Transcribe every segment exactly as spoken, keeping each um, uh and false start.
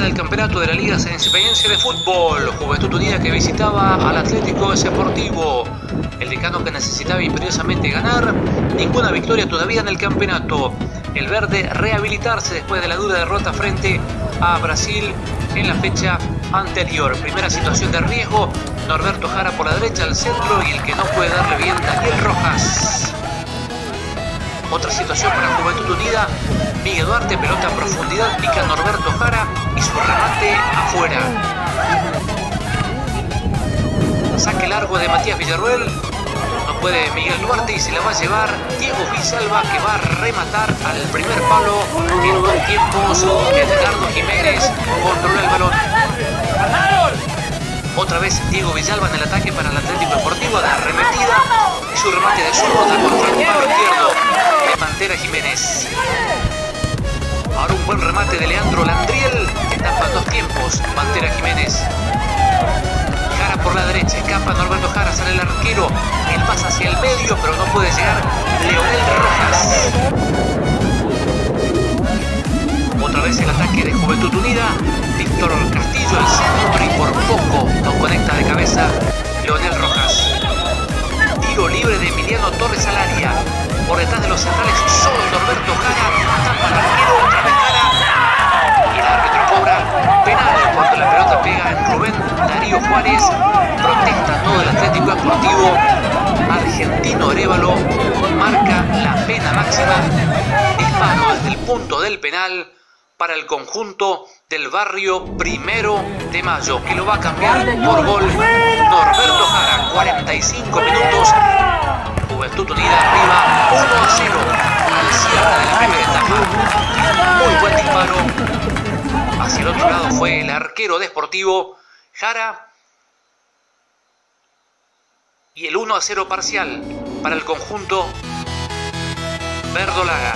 del campeonato de la Liga Sensipense de Fútbol. Juventud Unida que visitaba al Atlético Deportivo. El decano que necesitaba imperiosamente ganar. Ninguna victoria todavía en el campeonato. El verde rehabilitarse después de la dura derrota frente a Brasil en la fecha anterior. Primera situación de riesgo. Norberto Jara por la derecha al centro y el que no puede darle bien, Daniel Rojas. Otra situación para Juventud Unida. Miguel Duarte, pelota en profundidad, pica Norberto Jara y su remate afuera. Saque largo de Matías Villarruel. No puede Miguel Duarte y se la va a llevar Diego Villalba, que va a rematar al primer palo en dos tiempos. Edgardo Jiménez controla el balón. Otra vez Diego Villalba en el ataque para el Atlético Deportivo, de arremetida y su remate de zurda contra el palo izquierdo de Pantera Jiménez. Ahora un buen remate de Leandro Landriel, que tapa dos tiempos, Pantera Jiménez. Jara por la derecha, escapa Norberto Jara, sale el arquero, él pasa hacia el medio, pero no puede llegar Leonel Rojas. Otra vez el ataque de Juventud Unida, Víctor Castillo al centro y por poco no conecta de cabeza Leonel Rojas. Tiro libre de Emiliano Torres al área. Por detrás de los centrales, solo Norberto Jara, tapa al arquero, otra vez Jara. Y el árbitro cobra penal cuando la pelota pega en Rubén Darío Juárez. Protesta todo el Atlético Deportivo. Argentino Arévalo marca la pena máxima. Disparo desde el punto del penal para el conjunto del barrio Primero de Mayo, que lo va a cambiar por gol Norberto Jara. cuarenta y cinco minutos. Juventud Unida arriba uno a cero al cierre de la primera etapa. Muy buen disparo. Hacia el otro lado fue el arquero de Sportivo Jara. Y el uno a cero parcial para el conjunto verdolaga.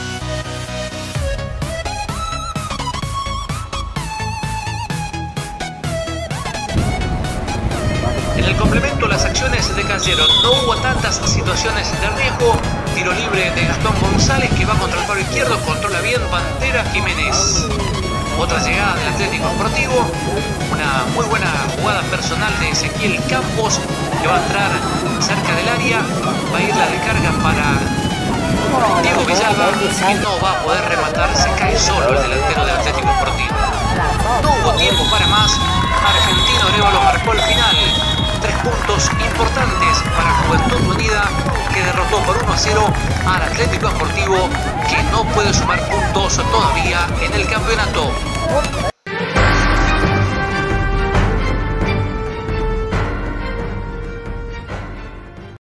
En el complemento las acciones decayeron, no hubo tantas situaciones de riesgo. Tiro libre de Gastón González, que va contra el palo izquierdo, controla bien Pantera Jiménez. Otra llegada del Atlético Sportivo, una muy buena jugada personal de Ezequiel Campos, que va a entrar cerca del área, va a ir la descarga para Diego Villalba, que no va a poder rematar, se cae solo el delantero del Atlético Sportivo. No hubo tiempo para más, Argentino Arévalo marcó el final. Tres puntos importantes para Juventud Unida, que derrotó por uno a cero al Atlético Sportivo, que no puede sumar puntos todavía en el campeonato.